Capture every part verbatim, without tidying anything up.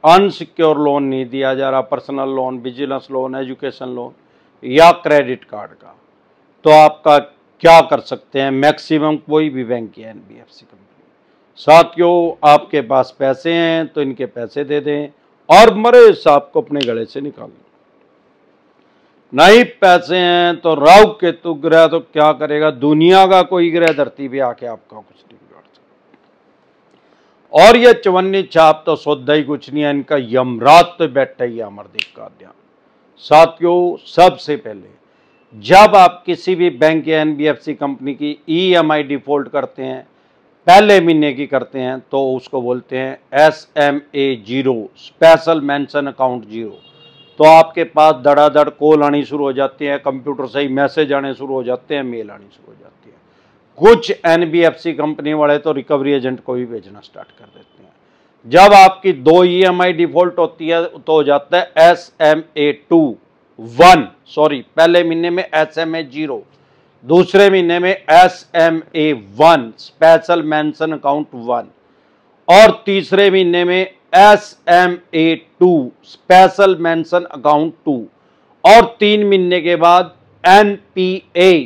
Unsecure loan नहीं दिया जा रहा, personal loan, business loan, education loan या क्रेडिट कार्ड का, तो आपका क्या कर सकते हैं मैक्सिमम कोई भी बैंक या एनबीएफसी कंपनी। साथियों, आपके पास पैसे हैं तो इनके पैसे दे दें और मरे सांप को अपने गले से निकाल लें। नहीं पैसे हैं तो राहु केतु ग्रह तो क्या करेगा, दुनिया का कोई ग्रह धरती पे आके आपका कुछ नहीं बिगाड़ सकता। और ये चवन्नी छाप तो सौदा ही कुछ नहीं है, इनका यमराज तो बैठा ही अमरदीप का ध्यान। साथियों, सबसे पहले जब आप किसी भी बैंक या एनबीएफसी कंपनी की ईएमआई डिफॉल्ट करते हैं, पहले महीने की करते हैं, तो उसको बोलते हैं S M A zero, special mention account zero. तो आपके पास धड़ाधड़ कॉल आनी शुरू हो जाती है, कंप्यूटर से ही मैसेज आने शुरू हो जाते हैं, मेल आनी शुरू हो जाती है। कुछ एनबीएफसी कंपनी वाले तो रिकवरी एजेंट को भी भेजना स्टार्ट कर देते हैं। जब आपकी दो ईएमआई डिफॉल्ट होती है तो हो जाता है S M A two one, sorry पहले महीने में एस एम ए जीरो, दूसरे महीने में S M A one, special mention account one, और तीसरे महीने में S M A two, special mention account two, और तीन महीने के बाद N P A,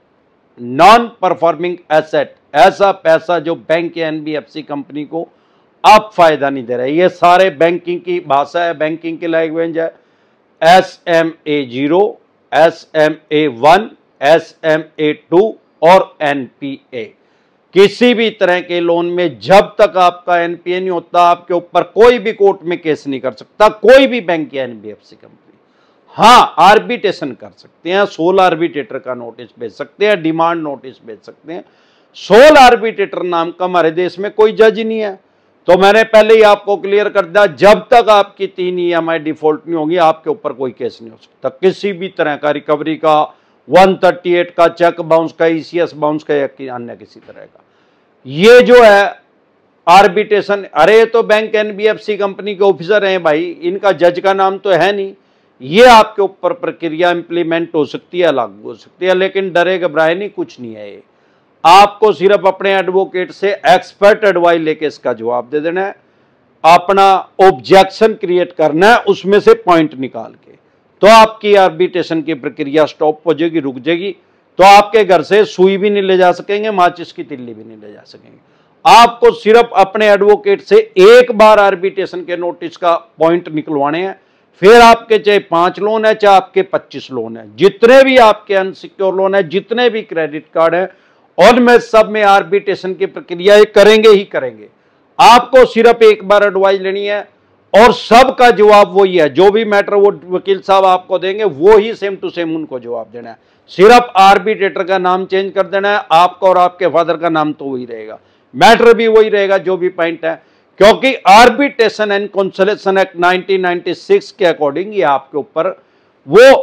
non performing asset, ऐसा पैसा जो बैंक या एनबीएफसी कंपनी को अब फायदा नहीं दे रहा है। ये सारे बैंकिंग की भाषा है, बैंकिंग की लैंग्वेज है। S M A zero, S M A one, S M A two और एन पी ए। किसी भी तरह के लोन में जब तक आपका एनपीए नहीं होता, आपके ऊपर कोई भी कोर्ट में केस नहीं कर सकता कोई भी बैंक या एनबीएफसी कंपनी। हाँ, आर्बिट्रेशन कर सकते हैं, सोल आर्बिट्रेटर का नोटिस भेज सकते हैं, डिमांड नोटिस भेज सकते हैं। सोल आर्बिट्रेटर नाम का हमारे देश में कोई जज ही नहीं है। तो मैंने पहले ही आपको क्लियर कर दिया, जब तक आपकी तीन ईएमआई डिफॉल्ट नहीं होगी आपके ऊपर कोई केस नहीं हो सकता। किसी भी तरह का रिकवरी का, एक सौ अड़तीस का, चेक बाउंस का, ईसीएस बाउंस का या अन्य किसी तरह का, ये जो है आर्बिट्रेशन, अरे तो बैंक एनबीएफसी कंपनी के ऑफिसर हैं भाई, इनका जज का नाम तो है नहीं। ये आपके ऊपर प्रक्रिया इंप्लीमेंट हो सकती है, लागू हो सकती है, लेकिन डरे घबराए नहीं, कुछ नहीं है। ये आपको सिर्फ अपने एडवोकेट से एक्सपर्ट एडवाइस लेके इसका जवाब दे देना है, अपना ऑब्जेक्शन क्रिएट करना है, उसमें से पॉइंट निकाल के, तो आपकी आर्बिट्रेशन की प्रक्रिया स्टॉप हो जाएगी, रुक जाएगी। तो आपके घर से सुई भी नहीं ले जा सकेंगे, माचिस की तिल्ली भी नहीं ले जा सकेंगे। आपको सिर्फ अपने एडवोकेट से एक बार आर्बिट्रेशन के नोटिस का पॉइंट निकलवाने हैं। फिर आपके चाहे पांच लोन है, चाहे आपके पच्चीस लोन है, जितने भी आपके अनसिक्योर लोन है, जितने भी क्रेडिट कार्ड है, उनमें सब में आर्बिट्रेशन की प्रक्रिया ये करेंगे ही करेंगे। आपको सिर्फ एक बार एडवाइस लेनी है और सबका जवाब वही है, जो भी मैटर वो वकील साहब आपको देंगे वो ही सेम टू सेम उनको जवाब देना है। सिर्फ आर्बिट्रेटर का नाम चेंज कर देना है, आपका और आपके फादर का नाम तो वही रहेगा, मैटर भी वही रहेगा, जो भी पॉइंट है। क्योंकि arbitration and consolidation act nineteen ninety six के अकॉर्डिंग ये आपके ऊपर वो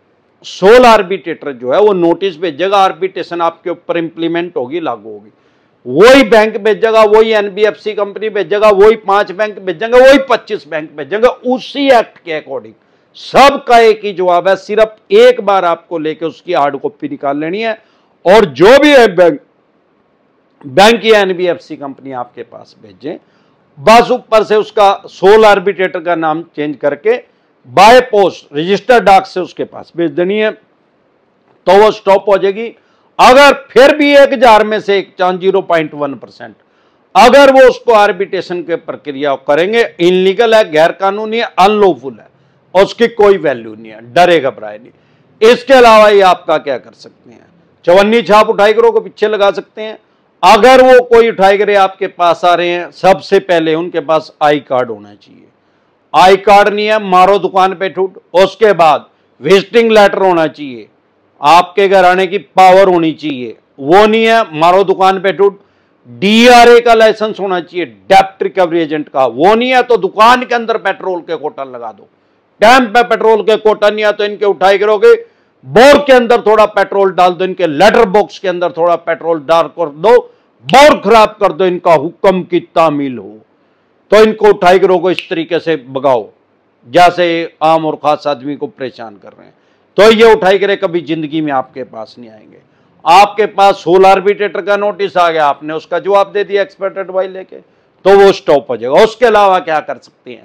सोल आर्बिट्रेटर जो है वो नोटिस भेजेगा, आर्बिट्रेशन आपके ऊपर इंप्लीमेंट होगी, लागू होगी। वही बैंक भेजेगा, वही एनबीएफसी कंपनी भेजेगा, वही पांच बैंक भेजेंगे, वही पच्चीस बैंक भेजेंगे, उसी एक्ट के अकॉर्डिंग। सबका एक ही जवाब है, सिर्फ एक बार आपको लेके उसकी हार्ड कॉपी निकाल लेनी है, और जो भी है बैंक बैंक या एनबीएफसी कंपनी आपके पास भेजे, बस ऊपर से उसका सोल आर्बिट्रेटर का नाम चेंज करके बाय पोस्ट रजिस्टर डाक से उसके पास भेज देनी है, तो वो स्टॉप हो जाएगी। अगर फिर भी एक हजार में से एक चांद जीरो पॉइंट वन परसेंट अगर वो उसको आर्बिट्रेशन के प्रक्रिया करेंगे, इनलीगल है, गैर कानूनी है, अनलॉफुल है, और उसकी कोई वैल्यू नहीं है, डरे घबराए नहीं। इसके अलावा ये आपका क्या कर सकते हैं, चवन्नी छाप उठाई करो को पीछे लगा सकते हैं। अगर वो कोई उठाई करे आपके पास आ रहे हैं, सबसे पहले उनके पास आई कार्ड होना चाहिए। आई कार्ड नहीं है, मारो दुकान पे ठूट। उसके बाद विजिटिंग लेटर होना चाहिए, आपके घर आने की पावर होनी चाहिए, वो नहीं है, मारो दुकान पे ठूट। डीआरए का लाइसेंस होना चाहिए, डेप्ट रिकवरी एजेंट का, वो नहीं है तो दुकान के अंदर पेट्रोल के कोटन लगा दो। टाइम पे पेट्रोल के कोटन नहीं है तो इनके उठाई करोगे, बोर के अंदर थोड़ा पेट्रोल डाल दो, इनके लेटर बॉक्स के अंदर थोड़ा पेट्रोल डाल कर दो, बोर खराब कर दो, इनका हुक्म की तामील हो, तो इनको उठाई करोगे इस तरीके से भगाओ, जैसे आम और खास आदमी को परेशान कर रहे हैं। तो ये उठाई करे कभी जिंदगी में आपके पास नहीं आएंगे। आपके पास सोल आर्बिट्रेटर का नोटिस आ गया, आपने उसका जवाब दे दिया एक्सपर्ट एडवाइस लेके, तो वो स्टॉप हो जाएगा। उसके अलावा क्या कर सकते हैं,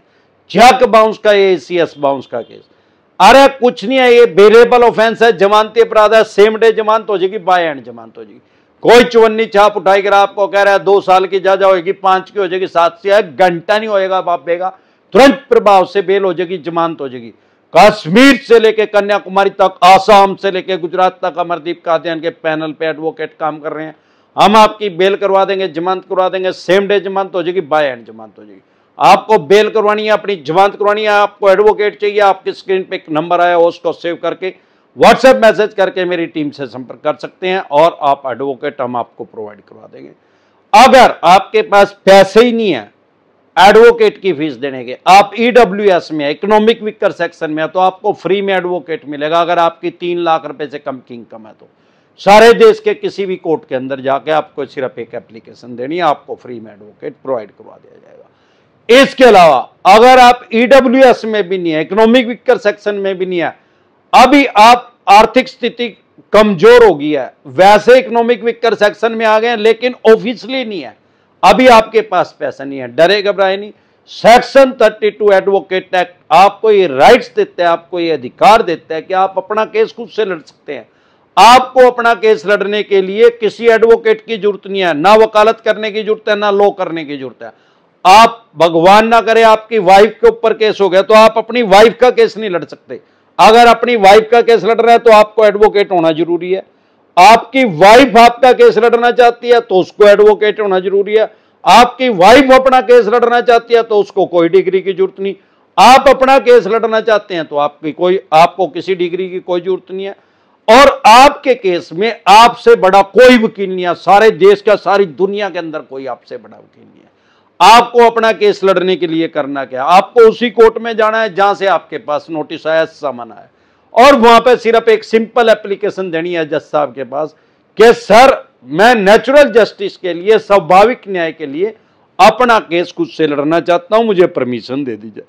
चेक बाउंस का, ये एसीएस बाउंस का केस। अरे कुछ नहीं है, ये वेरिएबल ऑफेंस है, जमानती अपराध है, सेम डे जमानत हो जाएगी, बाय एंड जमानत हो जाएगी। कोई चुवन्नी छाप उठाएगा आपको कह रहा है दो साल की सजा होगी, पांच की हो जाएगी, सात से एक घंटा नहीं होएगा बाप बेगा, तुरंत प्रभाव से बेल हो जाएगी, जमानत हो जाएगी। कश्मीर से लेके कन्याकुमारी तक, आसाम से लेके गुजरात तक अमरदीप कादियान के पैनल पे एडवोकेट काम कर रहे हैं। हम आपकी बेल करवा देंगे, जमानत करवा देंगे, सेम डे जमानत हो जाएगी, बाय एंड जमानत हो जाएगी। आपको बेल करवानी है, अपनी जमानत करवानी है, आपको एडवोकेट चाहिए, आपकी स्क्रीन पे एक नंबर आया उसको सेव करके व्हाट्सएप मैसेज करके मेरी टीम से संपर्क कर सकते हैं और आप एडवोकेट हम आपको प्रोवाइड करवा देंगे। अगर आपके पास पैसे ही नहीं है एडवोकेट की फीस देने के, आप ईडब्ल्यूएस में, इकोनॉमिक वीकर सेक्शन में है, तो आपको फ्री में एडवोकेट मिलेगा। अगर आपकी तीन लाख रुपए से कम की इनकम है तो सारे देश के किसी भी कोर्ट के अंदर जाके आपको सिर्फ एक एप्लीकेशन देनी है, आपको फ्री में एडवोकेट प्रोवाइड करवा दिया जाएगा। इसके अलावा अगर आप ईडब्ल्यूएस में भी नहीं है, इकोनॉमिक वीकर सेक्शन में भी नहीं है, अभी आप आर्थिक स्थिति कमजोर हो गई है, वैसे इकोनॉमिक वीकर सेक्शन में आ गए लेकिन ऑफिशियली नहीं है, अभी आपके पास पैसा नहीं है, डरे घबराए नहीं। सेक्शन बत्तीस एडवोकेट एक्ट आपको ये राइट्स देता है, आपको ये अधिकार देता है कि आप अपना केस खुद से लड़ सकते हैं। आपको अपना केस लड़ने के लिए किसी एडवोकेट की जरूरत नहीं है, ना वकालत करने की जरूरत है, ना लॉ करने की जरूरत है। आप भगवान ना करे आपकी वाइफ के ऊपर केस हो गया तो आप अपनी वाइफ का केस नहीं लड़ सकते। अगर अपनी वाइफ का केस लड़ रहा है तो आपको एडवोकेट होना जरूरी है। आपकी वाइफ आपका केस लड़ना चाहती है तो उसको एडवोकेट होना जरूरी है। आपकी वाइफ अपना केस लड़ना चाहती है तो उसको कोई डिग्री की जरूरत नहीं। आप अपना केस लड़ना चाहते हैं तो आपकी कोई आपको किसी डिग्री की कोई जरूरत नहीं है। और आपके केस में आपसे बड़ा कोई वकील नहीं है, सारे देश का, सारी दुनिया के अंदर कोई आपसे बड़ा वकील नहीं है। आपको अपना केस लड़ने के लिए करना क्या, आपको उसी कोर्ट में जाना है जहां से आपके पास नोटिस आया, समन आया, और वहां पे सिर्फ एक सिंपल एप्लीकेशन देनी है जज साहब के पास कि सर मैं नेचुरल जस्टिस के लिए, स्वाभाविक न्याय के लिए अपना केस खुद से लड़ना चाहता हूं, मुझे परमिशन दे दीजिए।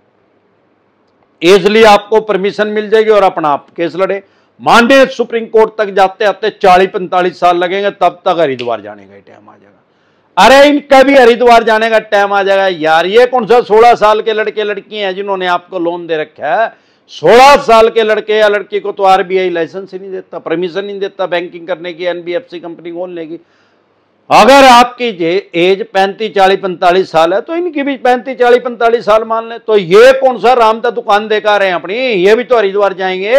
इसलिए आपको परमिशन मिल जाएगी और अपना आप केस लड़े। माननीय सुप्रीम कोर्ट तक जाते आते चालीस पैंतालीस साल लगेंगे, तब तक हरिद्वार जाने का टाइम आ जाएगा। अरे इनका भी हरिद्वार जाने का टाइम आ जाएगा यार। ये कौन सा सोलह साल के लड़के लड़की हैं जिन्होंने आपको लोन दे रखा है? सोलह साल के लड़के या लड़की को तो आरबीआई लाइसेंस ही नहीं देता, परमिशन नहीं देता बैंकिंग करने की, एनबीएफसी कंपनी खोलने की। अगर आपकी एज पैंतीस चालीस पैंतालीस साल है तो इनकी भी पैंतीस चालीस पैंतालीस साल मान ले। तो ये कौन सा राम का दुकान देखा रहे हैं अपनी, ये भी तो हरिद्वार जाएंगे।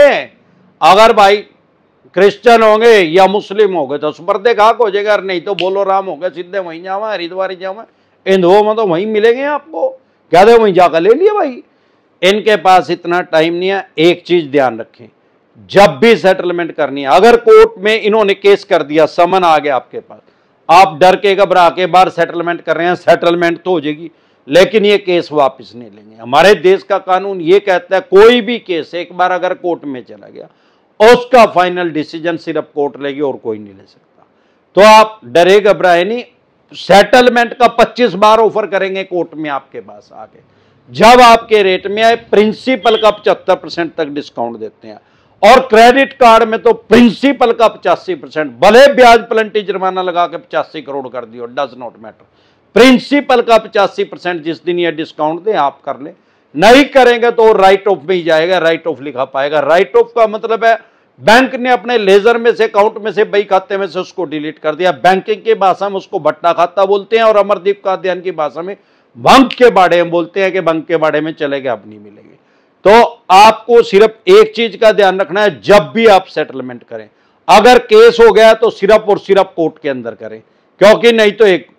अगर भाई क्रिश्चियन होंगे या मुस्लिम हो गए तो सुपर्दे खाक हो जाएगा, नहीं तो बोलो राम हो गए, सीधे वहीं जावा, हरिद्वार ही जावा। हिंदुओं में तो वहीं मिलेंगे आपको, क्या दे वहीं जाकर ले लिया भाई। इनके पास इतना टाइम नहीं है। एक चीज ध्यान रखें, जब भी सेटलमेंट करनी है, अगर कोर्ट में इन्होंने केस कर दिया, समन आ गया आपके पास, आप डर के घबरा के बाहर सेटलमेंट कर रहे हैं, सेटलमेंट तो हो जाएगी लेकिन ये केस वापस नहीं लेंगे। हमारे देश का कानून ये कहता है कोई भी केस एक बार अगर कोर्ट में चला गया उसका फाइनल डिसीजन सिर्फ कोर्ट लेगी और कोई नहीं ले सकता। तो आप डरे घबराए नहीं। सेटलमेंट का पच्चीस बार ऑफर करेंगे कोर्ट में आपके पास आके, जब आपके रेट में आए प्रिंसिपल का पचहत्तर परसेंट तक डिस्काउंट देते हैं, और क्रेडिट कार्ड में तो प्रिंसिपल का पचासी परसेंट, भले ब्याज प्लंटी जुर्माना लगा के पचासी करोड़ कर दियो, डज नॉट मैटर, प्रिंसिपल का पचासी परसेंट जिस दिन ये डिस्काउंट दे आप कर ले। नहीं करेंगे तो राइट ऑफ में ही जाएगा, राइट ऑफ लिखा पाएगा। राइट ऑफ का मतलब है बैंक ने अपने लेजर में से, अकाउंट में से, बही खाते में से उसको डिलीट कर दिया। बैंकिंग की भाषा में उसको भट्टा खाता बोलते हैं और अमरदीप कादियान की भाषा में भंग के बाड़े में बोलते हैं कि भंग के बाड़े में चले गए, अब नहीं मिलेंगे। तो आपको सिर्फ एक चीज का ध्यान रखना है, जब भी आप सेटलमेंट करें, अगर केस हो गया तो सिर्फ और सिर्फ कोर्ट के अंदर करें, क्योंकि नहीं तो एक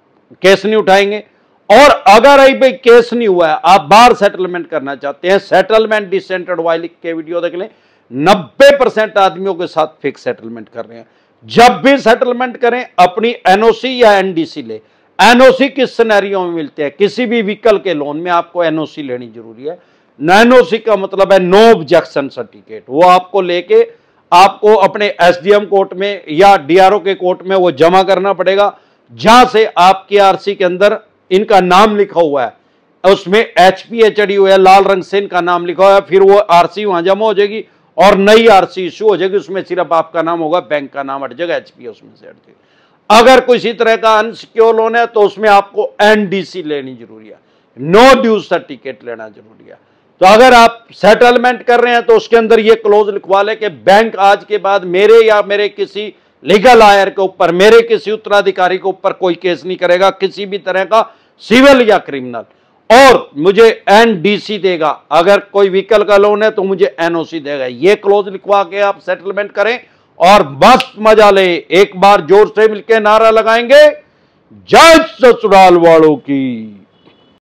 केस नहीं उठाएंगे। और अगर अभी भाई केस नहीं हुआ है, आप बाहर सेटलमेंट करना चाहते हैं, सेटलमेंट डिसेंटेड वाई लिख के वीडियो देख लें, नब्बे परसेंट आदमियों के साथ फिक्स सेटलमेंट कर रहे हैं। जब भी सेटलमेंट करें अपनी एनओसी या एनडीसी ले। एनओसी किस सिनेरियो में मिलते हैं? किसी भी व्हीकल के लोन में आपको एनओसी लेनी जरूरी है। एनओसी का मतलब है नो ऑब्जेक्शन सर्टिफिकेट। वो आपको लेके आपको अपने एसडीएम कोर्ट में या डीआरओ के कोर्ट में वो जमा करना पड़ेगा, जहां से आपके आरसी के अंदर इनका नाम लिखा हुआ है, उसमें एचपीए चढ़ी हुई है, लाल रंग से इनका नाम लिखा हुआ है। फिर वो आरसी वहां जमा हो जाएगी और नई आरसी इशू हो जाएगी, उसमें सिर्फ आपका नाम होगा, बैंक का नाम हट जाएगा, एचपीए उसमें से हट जाएगा। अगर किसी तरह का अनसिक्योर लोन है तो उसमें आपको एनडीसी लेनी जरूरी है। नो ड्यू सर्टिफिकेट लेना जरूरी है। तो अगर आप सेटलमेंट कर रहे हैं तो उसके अंदर ये क्लोज लिखवा ले कि बैंक आज के बाद मेरे या मेरे किसी लीगल लायर के ऊपर, मेरे किसी उत्तराधिकारी के ऊपर कोई केस नहीं करेगा, किसी भी तरह का सिविल या क्रिमिनल, और मुझे एनडीसी देगा। अगर कोई व्हीकल का लोन है तो मुझे एनओसी देगा। ये क्लोज लिखवा के आप सेटलमेंट करें और मस्त मजा ले। एक बार जोर से मिलकर नारा लगाएंगे, जय ससुराल वालों की।